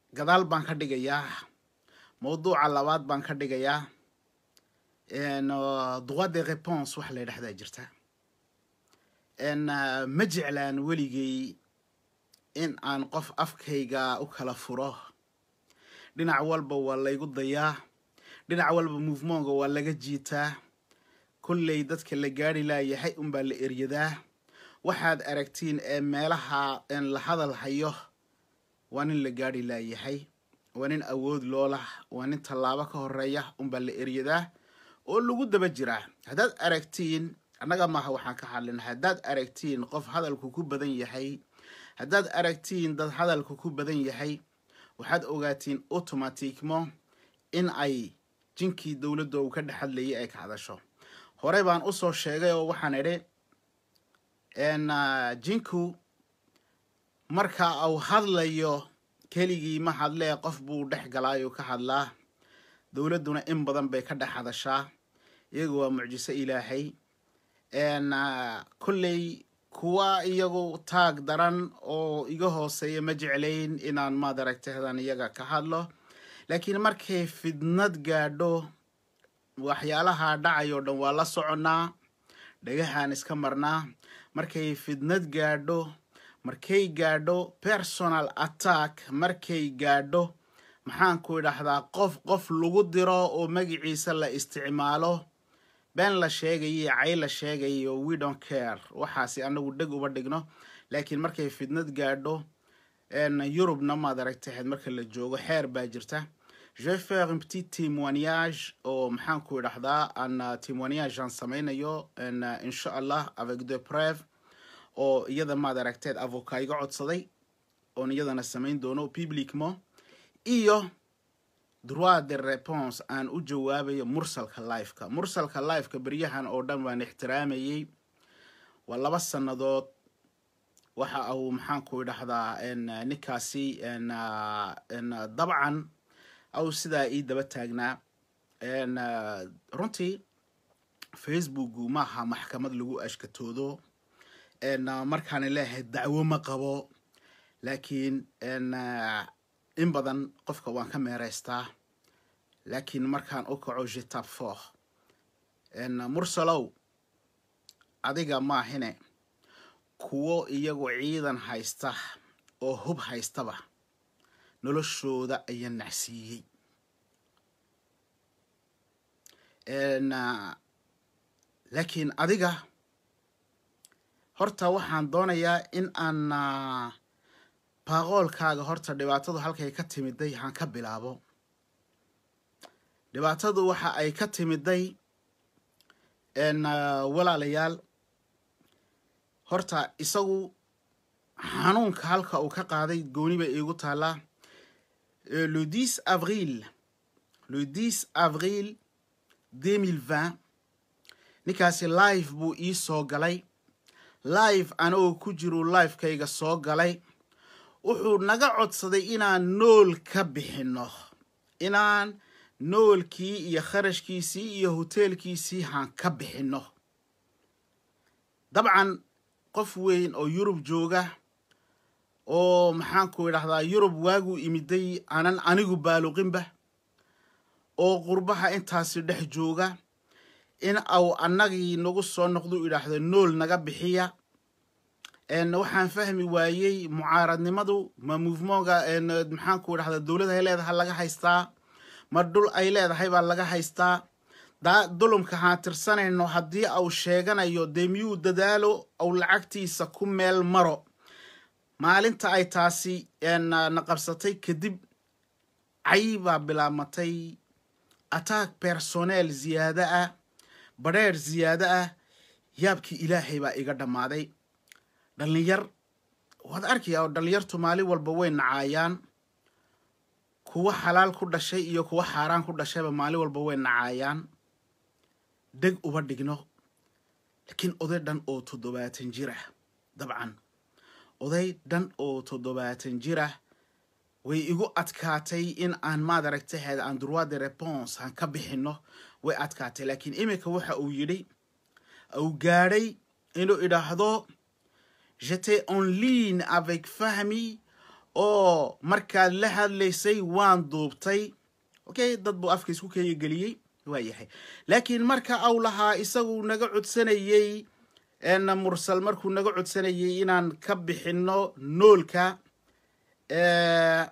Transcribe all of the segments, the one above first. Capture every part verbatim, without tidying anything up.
gadaal baan ka dhigayaa mawduuca labaad baan ka dhigayaa en droit de réponse wax la yiraahdaa jirta en ma jeclaan weligay in aan qof afkayga u kala furo dhinac walba waa laygu dayaa dhinac walba movementka waa laga jiitaa kulley dadka la gaari laayahay un baa la eryadaa waxaad aragtiin ee meelaha en la hadal hayo waa nin la gaari laayahay waa nin awood loolah waa nin tallaabo ka horeeya un baa la eryadaa oo lagu daba jiraa haddaad aragtiin annaga maaha waxaan ka hadlin haddaad aragtiin qof hadalku ku badan yahay haddaad aragtiin dad hadalku ku badan yahay waxaad ogaatiin automaticmo in ay jinkii dawladda uu ka dhaxadlayay ay ka hadasho hore baan u soo sheegay oo waxaan idhi en jinku marka uu hadlayo keligii ma hadlee qof buu dhex galaayo ka hadlaa dawladduna in badan bay ka dhex hadashaa iyagu waa mucjiso ilaahay en kulley kuwa iyagu taag daran oo iga hooseeya ma jeclayn inaan maad aragtahdan iyaga ka hadlo laakiin markay fidnad gaadho waxyaalaha dhacayo dhan waa la soconaa dhagahaan iska marnaa markay fidnad gaadho markay gaadho personal attack markay gaadho maxaan ku idhaahdaa qof qof lagu diro oo magaciisa la isticmaalo been la sheegayo cay la sheegayo we don't care waxaasi anagu dheg uba dhigno laakiin markay fidnad gaadho en Yurubna maad aragtayd marka la joogo xeer baa jirta je vais faire un petit témoignage oo maxaan ku idhaahdaa an témoignage aan samaynayo en inshallah avec des preuves oo iyada maad aragtayd avocat iga codsaday oo iyadana samayn doono publiquement iyo droit de réponse aan u jawaabayo mursalka live-ka mursalka live-ka bariyahan oo dhan waan ixtiraamayay waa laba sanadood waxa uu maxaan ku idhaahdaa en ninkaasi en en dabcan aw sidaa ii daba taagnaa en runtii facebook maaha maxkamad lagu ashkatoodo en markaan leeyahay dacwo ma qabo laakiin en in badan qofka waan ka meereystaa laakiin markaan u kaco je tape fort en mursalow adiga maahine kuwo iyagu ciidan haysta oo hub haystaba noloshooda ayaa nacsiiyey en laakiin adiga horta waxaan doonayaa in aan baaqoolkaaga horta dhibaatadu halkay ka timiday aan ka bilaabo dhibaatadu waxa ay ka timiday en walaalayaal horta isagu xanuunka halka uu ka qaaday gooni bay iigu taalaa le dix avril le dix avril deux mille vingt ninkaasi live buu ii soo galay live anoo ku jiro live-kayga soo galay wuxuu naga codsaday inaan nool ka bixino inaan noolkii iyo kharashkiisii iyo hoteelkiisii haan ka bixino dabcan qof weyn oo Yurub jooga oo maxaan ku idhaahdaa Yurub waagu imiday aanan anigu baaluqinba oo qurbaha intaasi dhex jooga in aw annagii nagu soo noqdo idhaahdo nool naga bixiya en waxaan fahmi waayay mucaaradnimadu ma movementka en maxaan ku idhaahdaa dawladda ay leedahay laga haystaa ma dhul ay leedahay baa laga haystaa daa dulumka haan tirsanayno haddii au sheeganayo dee miyuu dadaalo au lacagtiisa ku meel maro maalinta ay taasi en na qabsatay kadib cay baa bilaamatay attack personnel ziyaada ah badheer ziyaada ah yaabkii ilaahay baa iga dhammaaday dhalinyar waad arkayaa oo dhalinyartu maalin walba way nacaayaan kuwa xalaal ku dhashay iyo kuwa xaaraan ku dhashayba maalin walba way nacaayaan deg uba dhigno laakiin oday dhan oo toddobaatan jir ah dabcan oday dhan oo toddobaatan jir ah way igu adkaatay in aan maad aragtaheed aan droit de réponse aan ka bixino way adkaatay laakiin imika waxa uu yidhi uu gaadhay inuu idhaahdo j'étais en ligne avec Fahmi oo markaad la hadlaysay waan duubtay okay dad buu afka isku kaya geliyay waa yahay laakiin marka aw lahaa isagu naga codsanayay en mursal markuu naga codsanayay inaan ka bixino noolka ee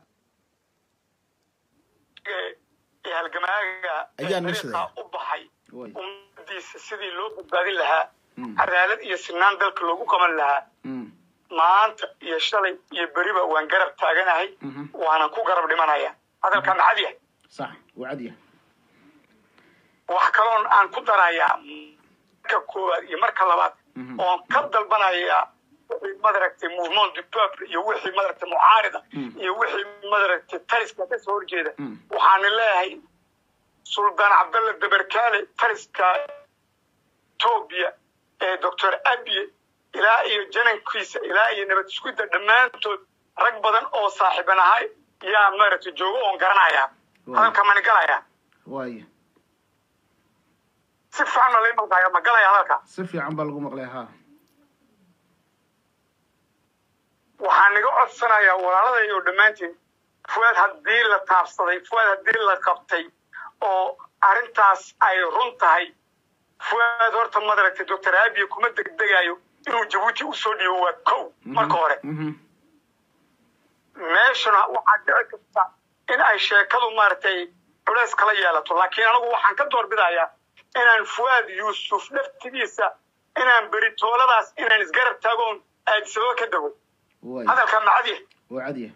halgamaaga ayaa u baxay umadiisa sidii loo badbaadin lahaa cadaalad iyo sinaan dalka loogu qaban lahaa maanta iyo shalay iyo beriba waan garab taaganahay waana ku garab dhimanaya hadalka macadiya صح وعديه wax kaloon aan ku darayaa ka koowaad iyo marka labaad oo ka dalbanaya wixii madaragtay movement du peuple iyo wixii madaragtay mucaarida iyo wixii madaragtay taliska ka soo horjeeda waxaan leeyahay Sultan Abdallah Dabarkale taliska Ethiopia ee Doctor Abiy ilaa iyo janankiisa ilaa iyo nabad isku dhamaantood rag badan oo saaxiibanahay yaa maaragtay joogo oo garanaya halka man galaya way si fiican la maqlayaa ma galaya halka si fiican baa lagu maqlayaa waxaan niga codsanayaa walaalada iyo dhamaantiin fuad hadii la taabsaday fuad hadii la qabtay oo arintaas ay run tahay fuad horta madaragtay Doctor Abiy kuma degdegayo inuu Djibouti u soo dhiibo waa kow marka hore meeshana waxaa dhici karta in ay sheekadu maartay culays kala yeelato laakiin anagu waxaan ka doorbidayaa inaan Fuad Yusuf naftigiisa inaan beritooladaas inaan isgarab taagoon aad soo ka dago hadalka macadiye wacadiye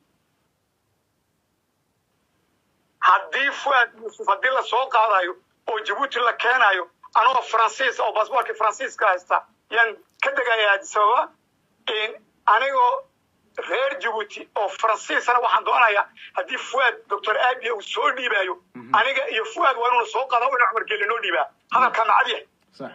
haddii Fuad Yusuf hadii la soo qaadayo oo Djibouti la keenayo anoo Francis oo passportka Francis ka haysta yan ka dagayaa sababa in anigoo reer Djibouti oo Francisana waxaan doonayaa hadii Fuad Doctor Abiy uu soo dhiibayo aniga iyo Fuad waa inuu soo qaado in Umar Gelino dhiiba hadalka macadiye صح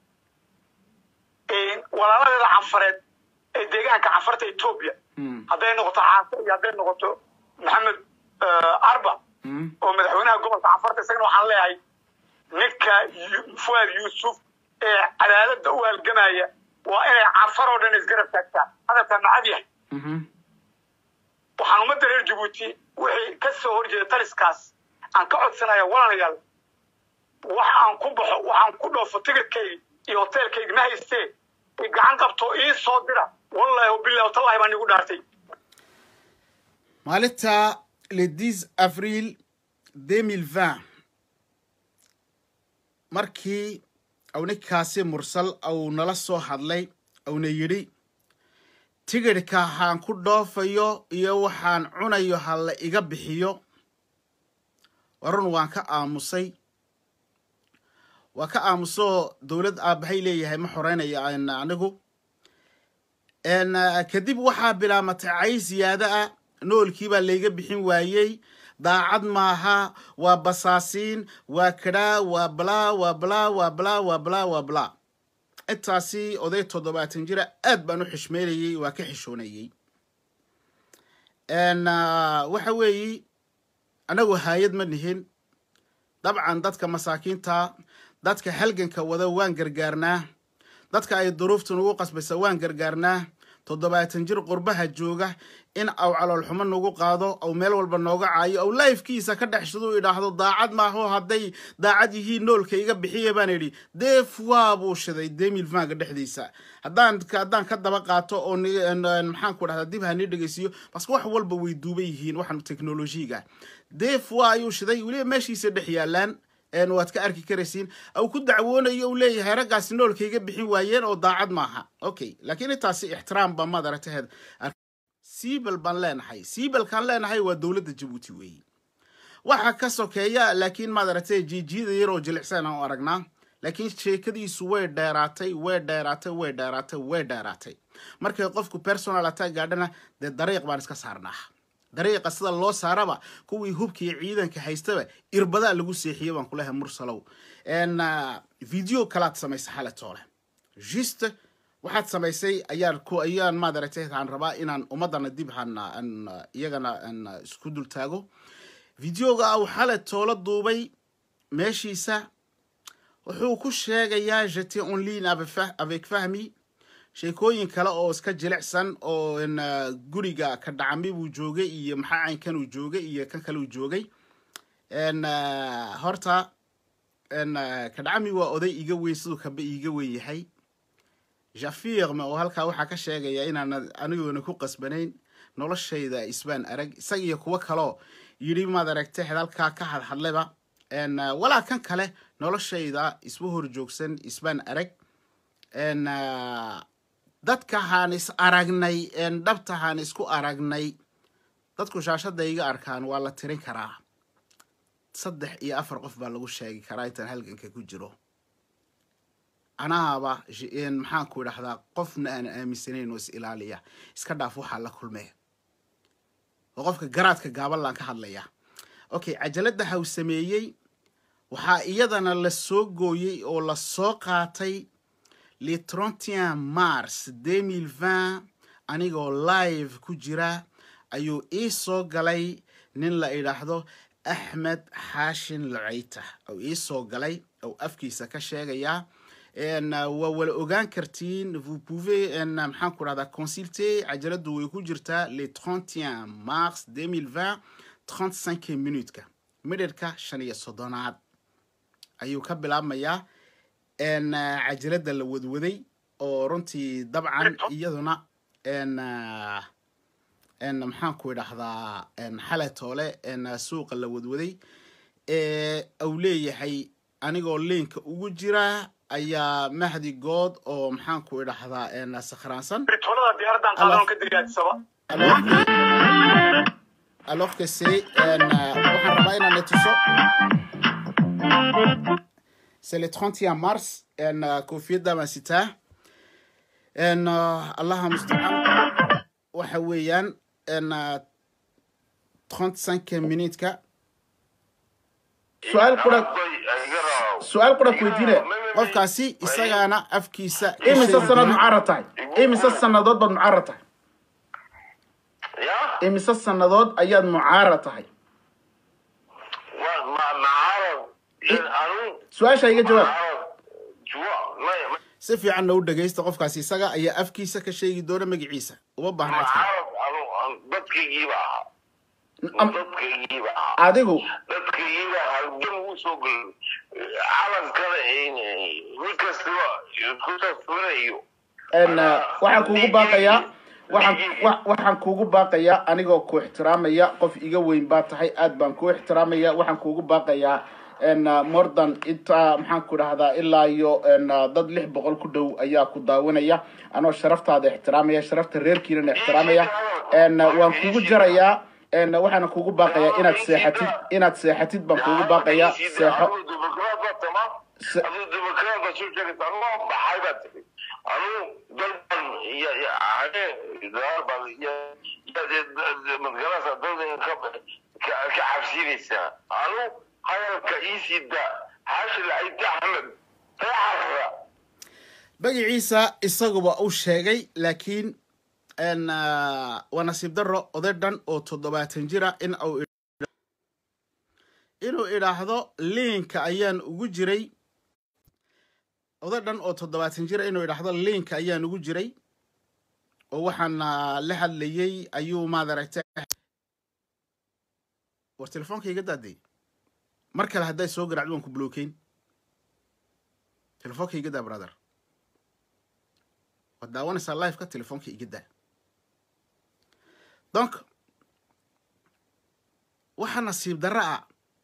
in walaalada cafareed ee deegaanka cafarta Ethiopia haday noqoto caafo iyo haday noqoto Maxamed Arba oo madaxweynaha gobolka cafarta isagana waxaan leeyahay ninka Fuad Yusuf ee cadaaladda u halgamaya waa inay cafar oo dhan isgarab taagtaa hadalka macadiye waxaan umada reer Djibouti wixii ka soo horjeeda taliskaas aan ka codsanayaa walaalayaal wax aan ku baxo waxaan ku dhoofo tigirkayga iyo hotelkayga ma haystee gacan qabto ii soo dira wallahi billahi tallahi baan igu dhaartay maalinta le dix avril deux mille vingt markii aw ninkaasi mursal aw nala soo hadlay awna yidhi tigirka waxaan ku dhoofayo iyo waxaan cunayo hala iga bixiyo warun waan ka aamusay waa ka aamuso dawlad aabahay leeyahay ma xoreynaya anigu en kadib waxaa bilaamatay cay siyaada ah noolkii baa layga bixin waayey daacad maaha waa basaasiin waa kadhaa waa balaa waa balaa waa balaa waa balaa waa balaa intaasi oday toddobaatan jira aad baan u xishmeynayay waa ka xishoonayay en waxa weeyi anagu hayad ma nihin dabcan dadka masaakiinta dadka halganka wada waan gargaarnaa dadka ay duruuftu nagu qasbaysa waan gargaarnaa toddobaatan jir qurbaha jooga in aw calool xumo nagu qaado aw meel walba nooga caayo aw lifekiisa ka dhexshado idhaahdo daacad maaho hadday daacad yihiin noolka iga bixiya baan idhi dee fois buu shiday deux mille vingt ga dhexdiisa haddaan haddaan ka daba qaato oo maxaan ku dhahdaa dib hani dhegeysiyo baske wax walba way duuban yihiin waxan teknolojiga dee fois ayuu shiday weliba meeshiisa dhex yaalaan en waad ka arki karaysiin aw ku dacwoonayo uu leeyahay raggaasi noolkayga bixin waayeen oo daacad maaha okay laakiin intaasi ixtiraam ba madaragtaheed siibal baan leenahay siibalkaan leenahay waa dowladda Djibouti weeye waxa ka sokeeya laakiin madaragtay jiijida yar oo jilicsan aan aragnaa laakiin sheekadiisu way dheeraatay way dheeraatay way dheeraatay way dheeraatay markay qofku personal attack gaadhana dee dariiq baan iska saarnaa dariiqa sida loo saaraba kuwii hubkii ciidanka haystaba irbada lagu seexiyo baan kulahay mursalow en video kala sameysay xalatoole juste waxaad samaysay ayaan ku ayaan madaragtay aan rabaa inaan ummadana dib hana an iyagana an isku dul taago videoga aw xalatoole duubay meeshiisa wuxuu ku sheegayaa j'étais en ligne avec Fahmi sheekooyin kale oo iska jilicsan oo in guriga ka dhacmi buu joogay iyo maxaa caynkan uu joogay iyo kan kale uu joogay en horta en ka dhacmi waa oday iga weyn sidoo kaba iga weyn yahay j'affirme oo halka waxa ka sheegaya inaan anigoona ku qasbanayn noloshayda isbaan arag isaga iyo kuwa kale yiri ma aragtay hadalka ka hadlayba en wala kan kale noloshayda isbu hor joogsan isbaan arag en dadka haan is aragnay en dhabta haan isku aragnay dadku shaashada iga arkaan waa la tirin karaa saddex iyo afar qof baa lagu sheegi karaa intaan halganka ku jiro anaaba in maxaan ku idhaahdaa qofna aan aaminsanayn oo is ilaaliya iska dhaaf waxa la kulmay oo qofka garaadka gaaban laan ka hadlaya okay cajalada haw sameeyay waxa iyadana la soo gooyay oo la soo qaatay le trente et un mars deux mille vingt anigoo live ku jira ayuu ii soo galay nin la idhaahdo Ahmed Hashin Lucayta oo ii soo galay oo afkiisa ka sheegaya en waa wala ogaan kartiin vous pouvez en maxaan ku raada consulter cajaladu way ku jirtaa le trente et un mars deux mille vingt trente-cinq minutes ka midhirka shan iyo soddonaad ayuu ka bilaabmaya en cajalada la wadwaday oo runtii dabcan iyaduna en en maxaan ku idhaahdaa en xalatoole en suuqa la wadwaday ee uu leeyahay anigoo linka ugu jira ayaa mahdi good oo maxaan ku idhaahdaa en sakhraansan tolada diyaaradan qaadan ka diriyaadsaba alors que c'est en waxaan rabaa inaan netuso c'est le trente et un mars en koofiyada ma sitaa en allaha musta'an waxa weeyaan en trente-cinq minutes ka su'aal qura su'aal qura ku weydiinay qofkaasi isagaana afkiisa imisa sanad mucaarad tahay imisa sanadood baad mucaarad tahay ya imisa sanadood ayaad mucaarad tahay waa mucaarad su'aasha iga jawaab si fiican loo dhageysto qofkaasi isaga ayaa afkiisa ka sheegi doona magaciisa uma baahna dadkiiba dadkiiba adigu dadkiiba halgan uu soo gal calan kale in nikastaba ku tasfurayo en waxaan kuugu baaqayaa waxaan waxaan kuugu baaqayaa anigoo ku ixtiraamaya qof iga weyn baa tahay aad baan ku ixtiraamaya waxaan kuugu baaqayaa en mordan inta maxaan ku dhahdaa ilaa iyo en dad lix boqol ku dhow ayaa ku daawanaya anoo sharaftaada ixtiraamaya sharafta reerkiina ixtiraamaya en waan kuugu jarayaa en waxaan kuugu baaqayaa inaad seexatid inaad seexatid baan kuugu baaqayaa seexo magaciisa isaguba uu sheegay laakiin en waa nasiib daro oday dhan oo toddobaatan jira in uu inuu idhaahdo linka ayaan ugu jiray oday dhan oo toddobaatan jira inuu idhaahdo linka ayaan ugu jiray oo waxaan la hadlayay ayuu maad aragtay war telefoonka iga daaday mar kale hadday soo garaacdo waan ku blockeyn telefoonka iga daa brother waad daawanaysaa live ka telefoonka iga daa donc waxa nasiib darro ah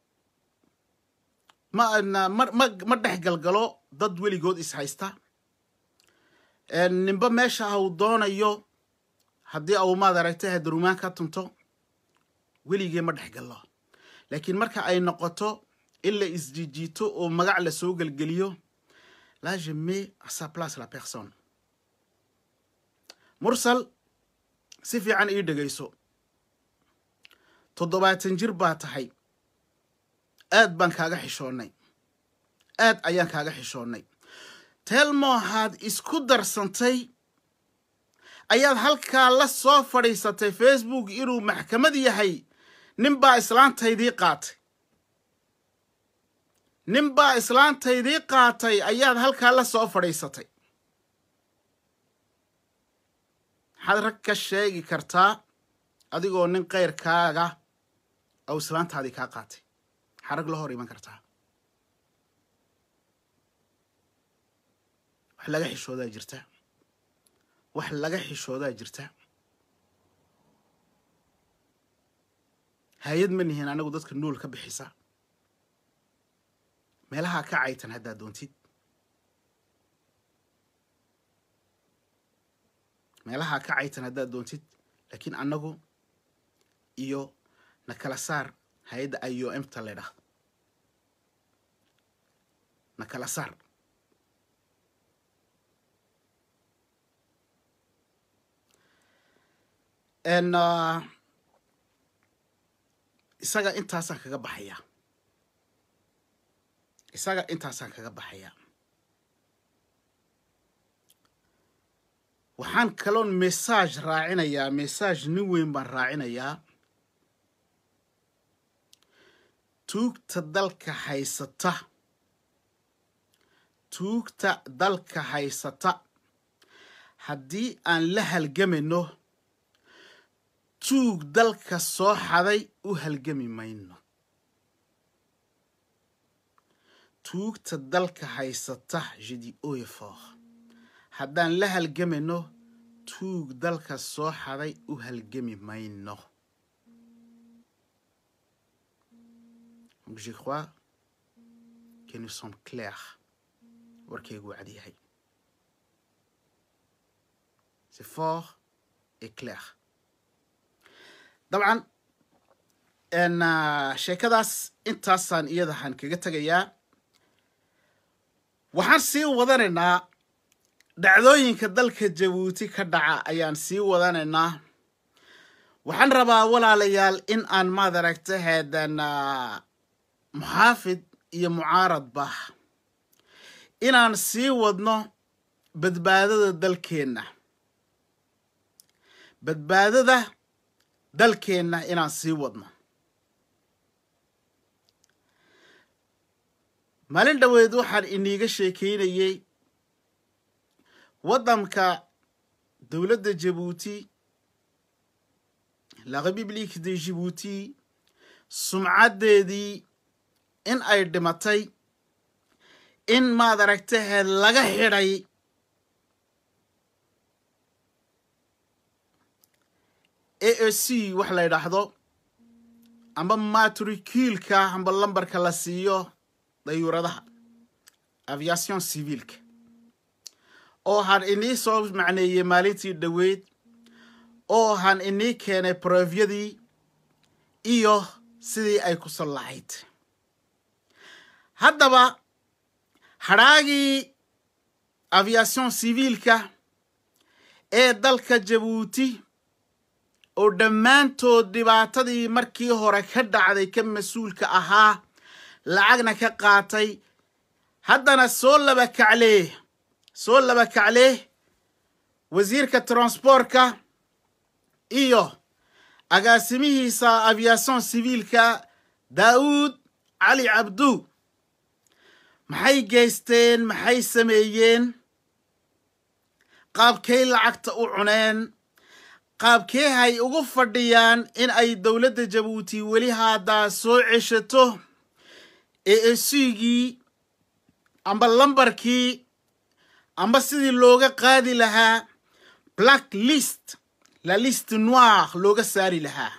ma ma ma dhex galgalo dad weligood is haysta ninba meesha uu doonayo haddii uu maad aragtay hadrumaan ka tunto weligee ma dhex gallo laakiin marka ay noqoto in la isjijiito oo magac la soo galgeliyo là je mets à sa place la personne mursal si fiican ii dhagayso toddobaatan jir baa tahay aad baan kaaga xishoonnay aad ayaan kaaga xishoonnay telmo haad isku darsantay ayaad halkaa la soo fadhiisatay facebook inuu maxkamad yahay ninbaa islaantaydii qaatay ninbaa islaantaydii qaatay ayaad halkaa la soo fadhiisatay حد رك الشيء كرتا أديكو نين غير كاغا أو سلانت هذه كاقاتي حرق لهوري ما كرتا wax laga xishoodaa jirta wax laga xishoodaa jirta hay'ad ma nihiin anagu dadka nool ka bixisa meelaha ka caytan hadda doontid meelaha ka caytan hadda doontid laakiin anagu iyo na kala saar hay'adda I O M ta leedahay na kala saar en isaga intaasaan kaga baxaya isaga intaasaan kaga baxaya waxaan kaloon message raacinayaa message nin weyn baan raacinayaa tuugta dalka haysata tuugta dalka haysata haddii aan la halgamino tuug dalka soo xaday u halgami mayno tuugta dalka haysata je dis haut et fort haddaan la halgamino tuug dalka soo xaday u halgami mayno je crois que nous sommes clairs warkaygu cad yahay c'est fort et clair طبعا ان sheekadaas intaasaan iyadahan kaga tagayaa waxaan sii wadanaynaa dhacdooyinka dalka Jabuuti ka dhaca ayaan sii wadanaynaa waxaan rabaa walaalayaal in aan maad aragto heedan muxaafid iyo mucaarad bah inaan sii wadno badbaadada dalkeena badbaadada dalkeena inaan sii wadno maalin dhaweed waxaan iniiga sheekeynayay waddanka dowladda Jabuuti la République de Djibouti sumcadeedii in ay dhimatay in maad aragtay laga xidhay A A C wax la yiraahdo amba matriculka amba lambarka la siiyo dayuuradaha aviation civile oo han inii soo macneeyay maalintii dhaweed oo han inii keenay proovyadii iyo sidii ay ku salahayd haddaba haraagii aviation civile ee dalka Jabuuti oo dhammaantood dhibaatadii markii hore ka dhacday ka mas'uulka ahaa lacagna ka qaatay haddana soo laba kaclee soo laba kaclee wasiirka transportka iyo agaasimihiisa aviation civile Daoud Ali Abdu maxay geysteen maxay sameeyeen qaabkay lacagta u cuneen qaabkee hay ugu fadhiyaan in ay dowladda Jabuuti weli haada soo ceshato A A C-gii amba lambarkii amba sidii looga qaadi lahaa black list la liste noire looga saari lahaa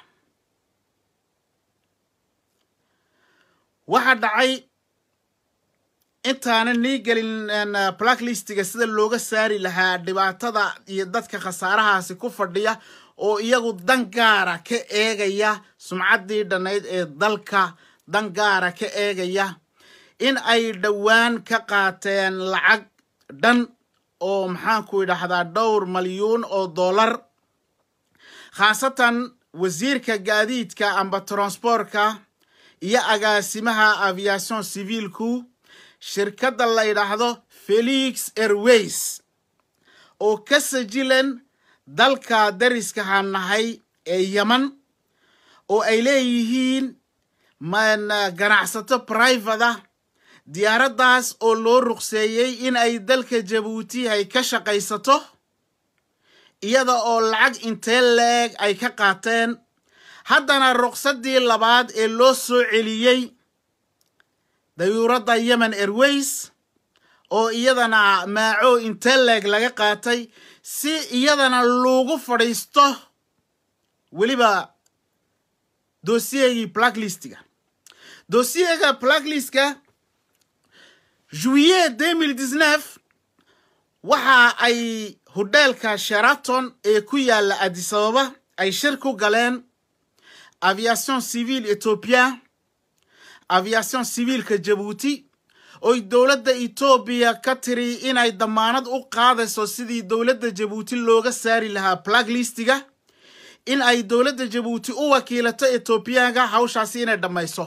waxa dhacay intaana nii gelin black listiga sida looga saari lahaa dhibaatada iyo dadka khasaarahaasi ku fadhiya oo iyagu dan gaara ka eegaya sumcaddii dhanayd ee dalka dan gaara ka eegaya in ay dhawaan ka qaateen lacag dhan oo maxaan ku idhaahdaa dhowr malyuun oo dollar khaasatan wasiirka gaadiidka amba transportka iyo agaasimaha aviation civilku shirkadda la yiraahdo Felix Airways oo ka sajilan dalka dariska hanahay ee Yemen oo ay leeyihiin man ganacsato private diyaaradaas oo loo ruqseeyay in ay dalka Jabuuti ay ka shaqaysato iyada oo lacag intee leeg ay ka qaateen haddana ruqsaddii labaad ee loo soo celiyey dayuuradda Yemen Airways oo iyadana maaco intee leeg laga qaatay si iyadana loogu fadhiisto weliba dossiergii blacklistiga dossierga blacklistka juillet deux mille dix-neuf waxa ay hotelka Sheraton ee ku yaala Addis Ababa ay shir ku galeen aviation civile Ethiopia aviation civile ka Djibouti oo dawladda Ethiopia ka tiri inay damaanad u qaadayso sidii dawladda Djibouti looga saari lahaa blacklistiga in ay dawladda Djibouti u wakiilato Ethiopiaga hawshaasi inay dhamayso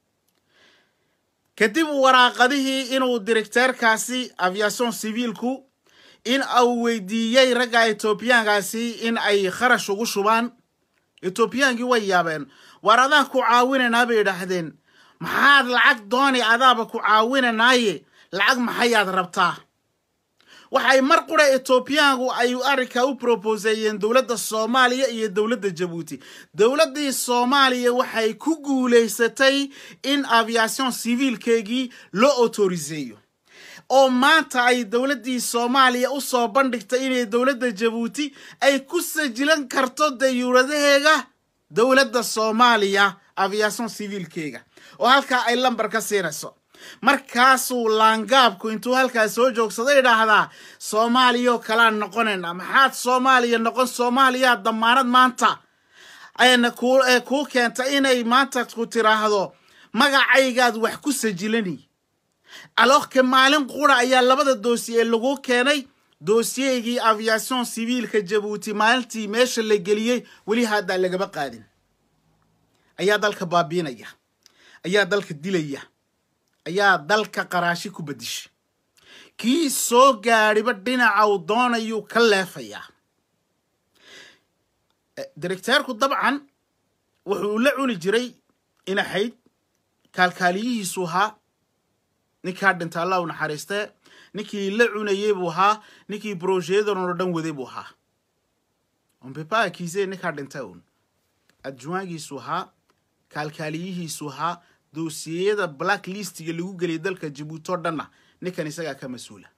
kadib waraaqadihii inuu directorkaasi aviation civilku in uu weydiiyay ragga Ethiopiangaasi in ay kharash ugu shubaan Ethiopiangi way yaabeen warada ku caawinayna bay yiraahdeen maxaad lacag dooni adaaba ku caawinanaaye lacag maxayaad rabtaa waxay mar qura Ethiopiangu ay arrinka u proposeeyeen dawladda Soomaaliya iyo dawladda Djibouti dawladda Soomaaliya waxay ku guuleysatay in aviation civilkeegi loo autoriseeyo oo maanta ay dawladda Soomaaliya u soo bandhigtay inay dawladda Djibouti ay ku sajilan karto dayuuradaheega dawladda Soomaaliya aviation civilkeega oo halka ay lambar ka siinayso markaasuu laangaabku intuu halkaas soo joogsaday dhaahdaa Soomaaliya kala noqonayna maxaad Soomaaliya noqon Soomaaliya damaanad maanta ayna ku ku keenta inay maanta ku tiraahdo magacaygaad wax ku sajilani alors que maalin qura ayaa labada dossier lagu keenay dossiergii aviation civile ka Djibouti maalintii meesha la geliyay wali hada laga qaadin ayaa dalka baabiinaya ayaa dalka dilaya ayaa dalka qaraashi ku badishay kii soo gaariba dhinaca uu doonayo ka leefaya directorku dabcan wuxuu la cuni jiray in ahayd kalkaaliyihiisu ha ninka dhinta Allah u naxariistay ninkii la cunayay buu ha ninkii projector oo dhan waday buu ha on peut pas accuser ninka dhinta un adjuangiisu ha kalkaaliyihiisu ha dossierada blacklistiga lagu galay dalka Djibouti oo dhanna ninkan isaga ka masuula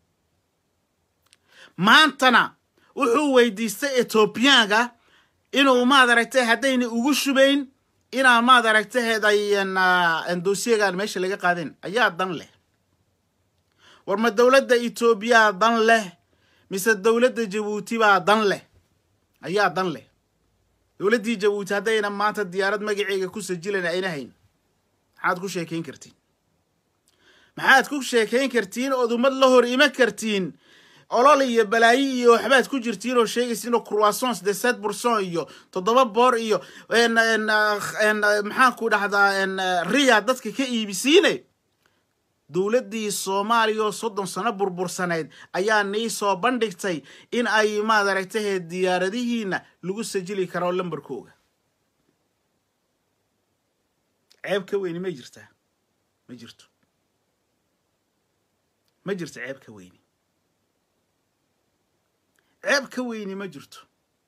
maantana wuxuu weydiistay Ethiopiaga inuu ma aragtay hadayna ugu shubayn ina ma aragtay heedayna dossiergan meesha laga qaadin ayaa dan leh war ma dawladda Ethiopia dan leh mise dawladda Djibouti ba dan leh ayaa dan leh dawladda Djibouti hadayna maanta diyaarad magaceega ku sajilan ayna hayn maxaad ku sheekeyn kartiin maxaad ku sheekeyn kartiin oo dumad la hor ima kartiin olol iyo balaayi iyo waxbaad ku jirtiin oo sheegaysiin oo croissance de sept percent iyo toddoba boor iyo en en maxaan ku dhahdaa en riya dadka ka iibisiinay dawladdii Soomaaliya soddon sano burbursaneed ayaa nii soo bandhigtay in ay ma aragtay diyaaradihiina lagu sajili karo lambarkooga ceeb ka weyn ma jirtaa ma jirto ma jirto ceeb ka weyn ceeb ka weyn ma jirto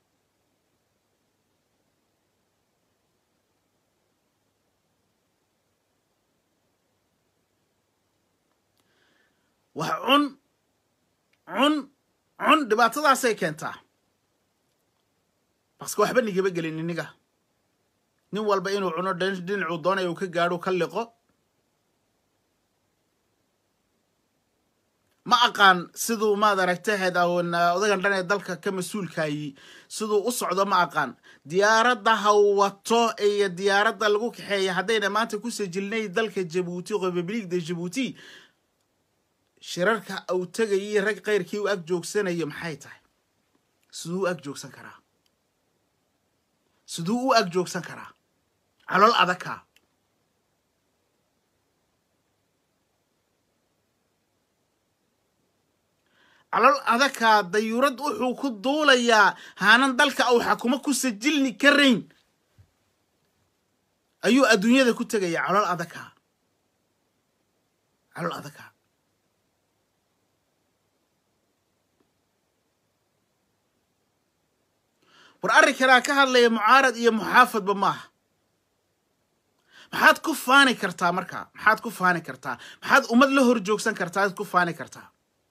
wax un un un dhibaatadaas ay keentaa parce que waxba nigaba gelin iniga nin walba inuu cuno dhinacu doonayo ka gaaro ka liqo ma aqaan sidoo ma aragtay heedawn odagan dhan ee dalka ka masuulkaayay sidoo u socdo ma aqaan diyaaradda hawato ee diyaaradda lagu kaxeeyay hadayna maanta ku sajilnay dalka Djibouti Republic de Djibouti shirarka uu tagay rag qeyrkii u ag joogsanayo maxay tahay sidoo ag joogsan karaa sidoo u ag joogsan karaa calol adaka calol adaka dayuurad wuxuu ku duulayaa haanan dalka uu xakumo ku sajilni karayn ayuu adduunyada ku tagaya calol adaka calol adaka war arrinkanaa ka hadlaya mucaarad iyo muxaafadba maaha. maxaad ku faani kartaa markaa? maxaad ku faani kartaa? maxaad ummad la hor joogsan kartaa? aad ku faani kartaa?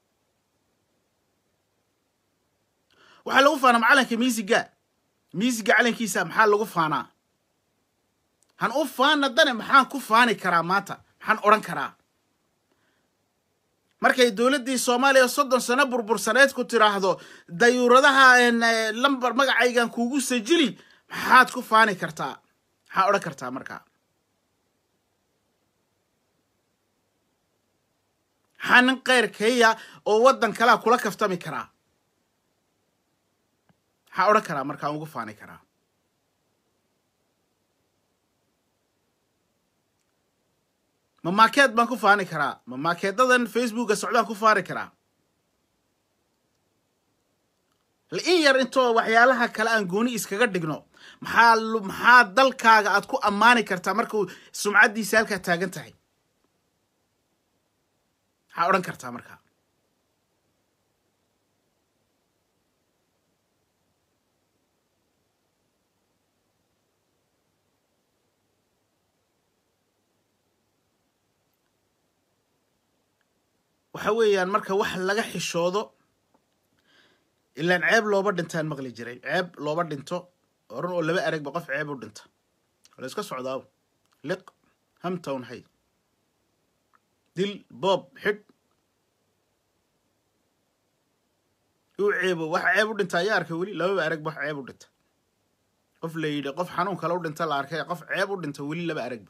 waxaa lagu faanaa macalinka miisiga miisiga calankiisa maxaa lagu faanaa? han u faana dane maxaan ku faani karaa maanta? maxaan odhan karaa markay dowladdii Soomaaliya soddon sano burbursaneed ku tiraahdo dayuuradaha lambar magacaygan kuugu sajili, maxaad ku faani kartaa? maxaa odhan kartaa markaa? xanan qeyrkaya oo waddan kala kula kaftami karaa? maxaa odhan karaa markaa? ugu faani karaa? ma maakeed baan ku faani karaa? ma maakeedadan facebooka socdaan ku faani karaa? in yar intoo waxyaalaha kale aan gooni iskaga dhigno, maxaa maxaa dalkaaga aad ku ammaani kartaa markuu sumcaddiisa halkaa taagan tahay? maxaa odhan kartaa markaa? waxa weeyaan marka wax laga xishoodo, ilaan ceeb looba dhintaan maqli jiray. ceeb looba dhinto oran oo laba aragba qof ceeb u dhinta wala iska socdaa liq hamtown hay dil bob xid uu ceebo wax ceeb u dhinta ayaa arkay weli laba aragba wax ceeb u dhinta. qof la yidhi qof xanuun kale u dhinta la arkay, qof ceeb u dhinta weli laba aragba.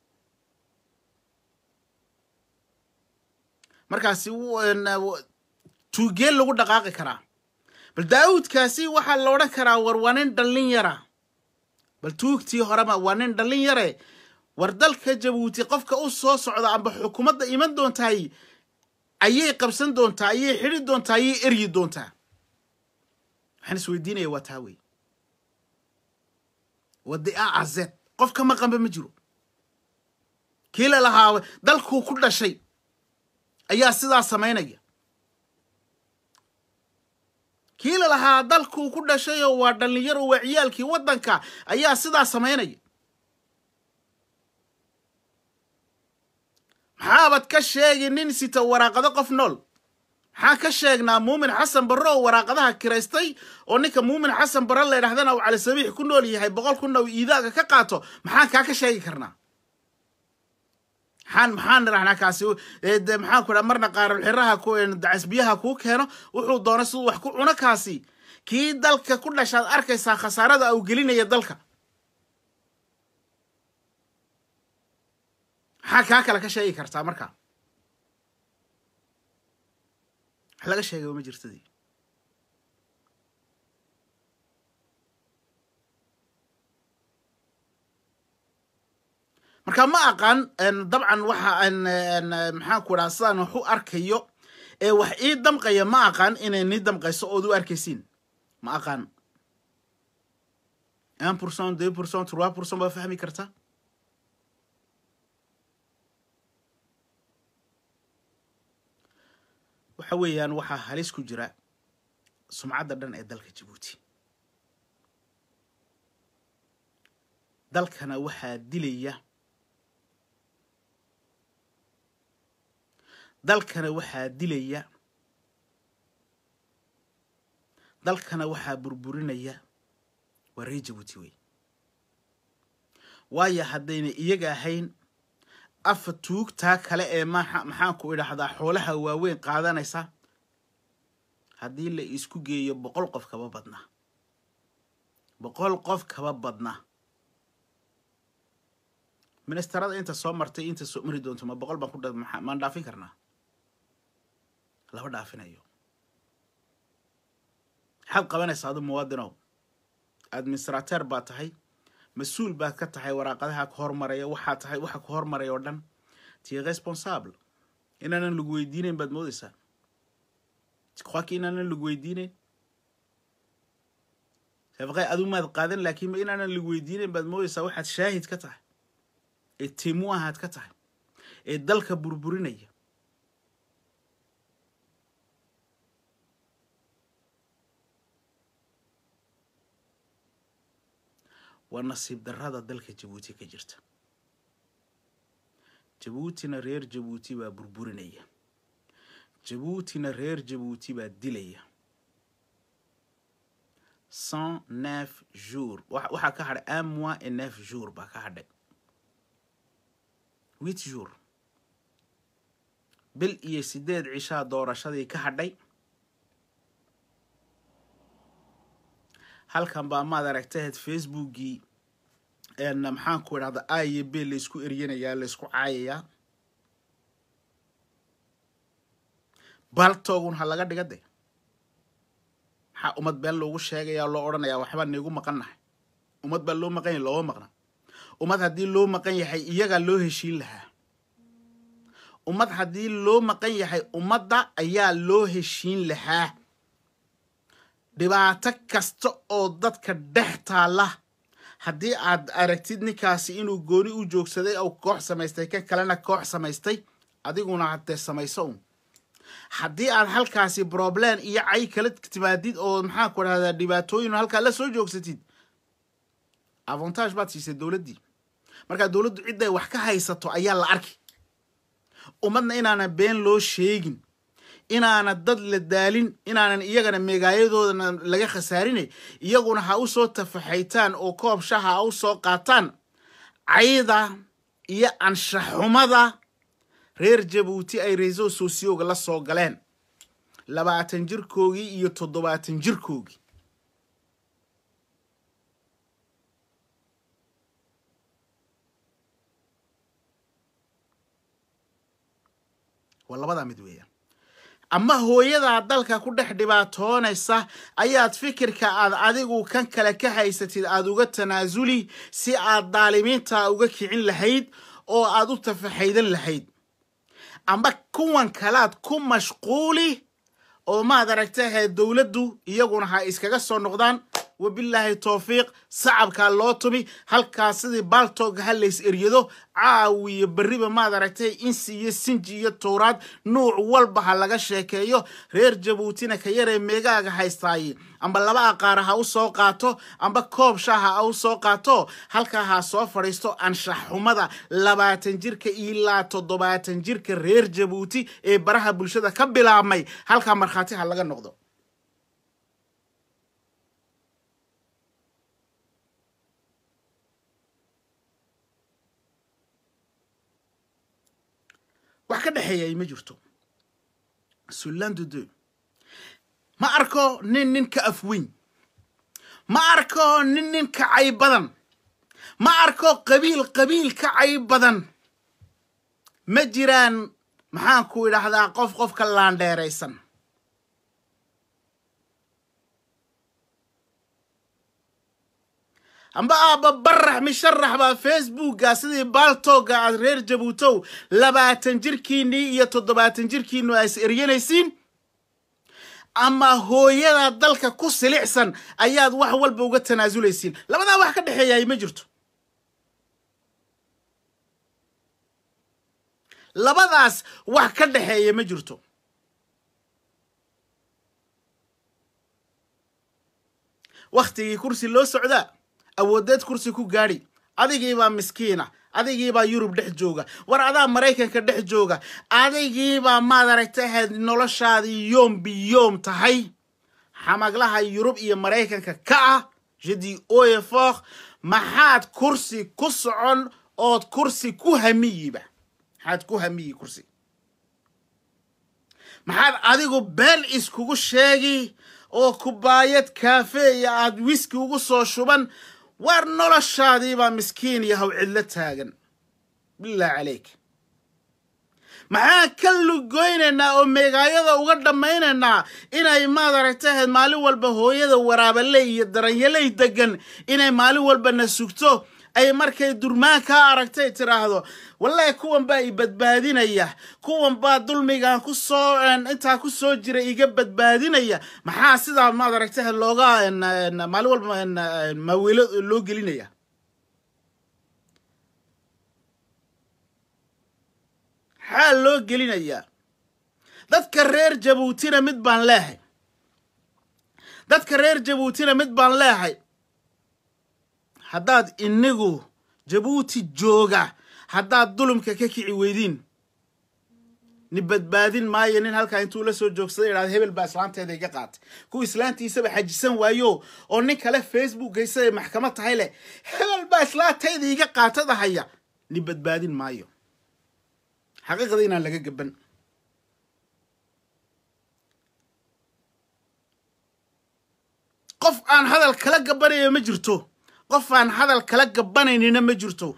markaasi tuugeen lagu dhaqaaqi karaa. bal daawudkaasi waxaa la odhan karaa war waa nin dhallin yara. bal tuugtii horema waa nin dhallin yare. war dalka Jabuuti qofka u soo socda amba xukuumadda iman doontaay ayay qabsan doontaa, ayay xidhi doontaa, ayay eryi doontaa. waxaan isweydiinaya waa taa wey. wadi a azet qof ka maqanba ma jiro. kii la lahaa dalkuu ku dhashay ayaa sidaa samaynaya. kii la lahaa dalkuu ku dhashay oo waa dhalinyaro, waa ciyaalkii waddanka ayaa sidaa samaynaya. maxaabad ka sheegi nin sita waraaqado qof nool? maxaan ka sheegnaa muumin xasan barre oo waraaqadaha kiraystay, oo ninka muumin xasan barre la yidhahdana uu cali sabiix ku nool yahay, boqol kunna uu iidaaga ka qaato? maxaan kaa ka sheegi karnaa? maxaan maxaan rahnaa kaasi maxaan ku dhaha marna qaarul xiraha ku dacasbiyaha kuu keeno wuxuu doona siduu wax ku cuno. kaasi kii dalka ku dhashaad arkaysaa khasaarada uu gelinaya dalka. maxaa kaa kale ka sheegi kartaa markaa? wax laga sheegay ma jirtadii. marka ma aqaan dabcan waxa aan maxaan ku dhaha sidaan wax u arkayo ee wax ii damqaya ma aqaan inay ni damqayso ood u arkaysiin. ma aqaan un pourcent deux pourcent trois pourcent baa fahmi kartaa. waxa weeyaan waxaa halis ku jira sumcadda dhan ee dalka Jabuuti. dalkana waxaa dilaya dalkana waxaa dilaya dalkana waxaa burburinaya waa reer Jabuuti wey. waayo haddayna iyaga ahayn afa tuugtaa kale ee maxaan ku idhaahdaa xoolaha waaweyn qaadanaysa, haddii la isku geeyo boqol qof kaba badna boqol qof kaba badna ministerada inta soo martay inta soo mari doonto ma boqol baan ku dad maan dhaafin karnaa? laba dhaafinayo. xad qabanaysa adu muwaadinow, administrator baa tahay, mas-uul baad ka tahay waraaqadaha ka hormaraya, waxaa tahay waxa ka hormaraya oo dhan tii responsable. inaanan lagu weydiinayn baad moodaysaa. qoaki inaanan lagu weydiinayn sabaqay adu maad qaadan, laakiin inaanan lagu weydiinayn baad moodaysaa. waxaad shaahid ka tahay ee tiimu ahaad ka tahay ee dalka burburinaya. ونصيب درادة دلك جبوتي كجرت جبوتي نرير جبوتي با بربورنية جبوتي نرير جبوتي با ديلية cent neuf jours وحا كهر un mois et neuf jours با كهر huit jours بل إيه سيداد عشاء دورة شدي كهر halkan baa maad aragtay Facebookii een maxaan ku raada ay bil la isku eriyanayaa la isku caayaya baltoogun ha laga dhigade ha umad been loogu sheegaya loo oranayaa waxba neegu maqanahay umad baa loo maqan yahay loo maqna umad hadii loo maqan yahay iyaga loo heshiin lahaa umad hadii loo maqan yahay umada ayaa loo heshiin lahaa dhibaato kasta oo dadka dhex taala haddii aad aragtid ninkaasi inuu gooni u joogsaday oo koox samaystay ka kalena koox samaystay adiguna hadda samayso haddii aad halkaasi problem iyo ay kala timaadid oo maxaa ku raada dhibaatooyin halka la soo joogsatid avantage baad siisay dawladii marka dawladdu cid ay wax ka haysato ayaa la arki umadna inaana been loo sheegin inaana dad la daalin inaanan iyagana meegaayadooda laga khasaarinay iyaguna ha u soo tafaxaytaan oo koob shaha u soo qaataan ayda iyo anshaxumada reer Jabuuti ay reeso soosiyooga la soo galeen labaatan jirkoogii iyo toddobaatan jirkoogii walabada mid weeyaan ama hooyada dalka ku dhex dhibaatoonaysa ayaad fikirka aad adigu kan kale ka haysatid aad uga tanaasuli si aad daalimiinta uga kicin lahayd oo aad u tafaxaydan lahayd ama kuwan kalaad ku mashquuli oo ma aragtay dawladdu iyaguna ha iskaga soo noqdaan wabillahi tawfiiq sacabka loo tumi halka sidii baltoog haleys eriyado caawiyo bariba ma aragtay insi iyo sinji iyo towraad nooc walba ha laga sheekeeyo reer Jabuutina ka yaree meegaaga haystay amba laba aqaar ha u soo qaato amba koob shaha u soo qaato halka ha soo fariisto anshaxumada labaatan jirka ilaa toddobaatan jirka reer Jabuuti ee baraha bulshada ka bilaabmay halka marxaati ha laga noqdo wax ka dhaxeeyay ma jirto sulando deux ma arko nin nin ka afweyn ma arko nin nin ka cay badan ma arko qabiil qabiil ka cay badan ma jiraan maxaan ku idhaahdaa qof qof ka laandheeraysan amba aba barax misharrax ba Facebook sidii baltooga aad reer Jabuuti labaatan jirkiini iyo toddobaatan jirkiinu ay isiryanaysiin ama hooyada dalka ku silicsan ayaad wax walba uga tanaazulaysiin labada wax ka dhaxeeyay ma jirto labadaas wax ka dhaxeeyay ma jirto waqtigii kursi loo socdaa awoodeed kursi ku gaari adigii baa miskiina adigii baa Yurub dhex jooga war adaa Mareykanka dhex jooga adigii baa maad aragtay noloshaadii yoom biyoom tahay xamaglaha Yurub iyo Mareykanka ka ah je dis haut et fort maxaad kursi ku socon oo kursi ku hamiyiba maxaad ku hamiyi kursi maxaad adigu been iskugu sheegi oo kubaayad kaafe iyo aad whisky ugu soo shuban war noloshaadii baa miskiin yahay cidla taagan billaah عليك maxaa ka lugoynaa oo meegaayada uga dhameynaa inay maad aragtay maalin walba hooyada waraabale iyo daranyelay degan inay maalin walba na sugto ay markay durmaan ka aragtay tiraahdo wallahi kuwan baa i badbaadinaya kuwan baa dulmigan ku soo inta ku soo jiray iga badbaadinaya maxaa sida maad aragtay looga maalin walba ma wilo loo gelinaya xal loo gelinaya dadka reer Jabuutina mid baan leeyahay dadka reer Jabuutina mid baan leeyahay haddaad inagu Jabuuti jooga haddaad dulumka ka kici weydin nibadbaadin maayo nin halka intuu la soo joogsaday iraad hebel baa islaanteeda iga qaatay ku islaantiisa ba xajisan waayo oo nin kale Facebook geysay maxkamad tahay le hebel baa islaanteeda iga qaatay haya nibadbaadin maayo xaqiiqada inaan laga gaban qof aan hadal kala gabanayo ma jirto qof aan hadal kala gabanayna ma jirto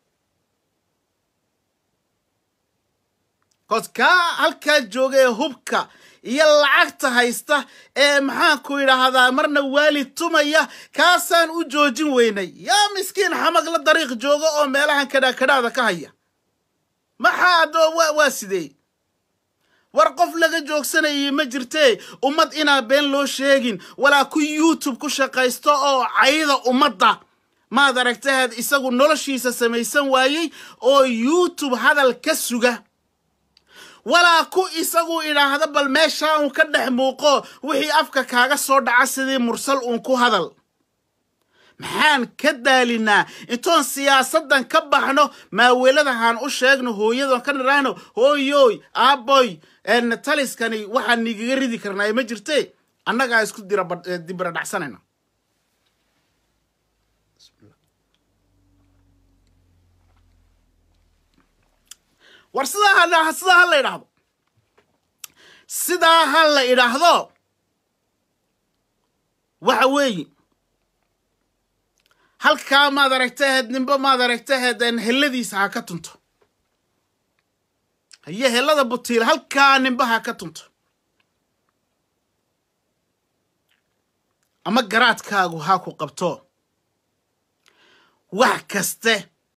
koska halka joogay hubka iyo lacagta haysta ee maxaan ku yiraahdaa marna waalid tumaya kaasaan u joojin weynay yaa miskiin xamag la dariiq joogo oo meelahan kada kadaada ka haya maxaa doo waa sidee war qof laga joogsanayay ma jirtee ummad ina been loo sheegin wala ku YouTube ku shaqaysto oo cayda ummadda ma daragtaad isagu noloshiisa samaysan waayay oo YouTube hadal ka suga wala ku isagu ilaahada bal meesha uu ka dhex muuqo wixii afka kaaga soo dhaca sidii mursal uu ku hadal maxaan ka daalinaa intoon siyaasadan ka baxno maaweeladahan u sheegno hooyadan ka niraano hooyoy aaboy en taliskani waxaan nigaga ridi karnaa ma jirtee annaga isku dira dibra dhacsanayna war sidaa hada sidaa la yiraahdo sidaa hal la yiraahdo waxa weey halka ma daragtay nimba ma daragtay dan heladiisa ha ka tunto haye helada butiil halka nimba ha ka tunto ama garaadkaagu ha ku qabto wax kaste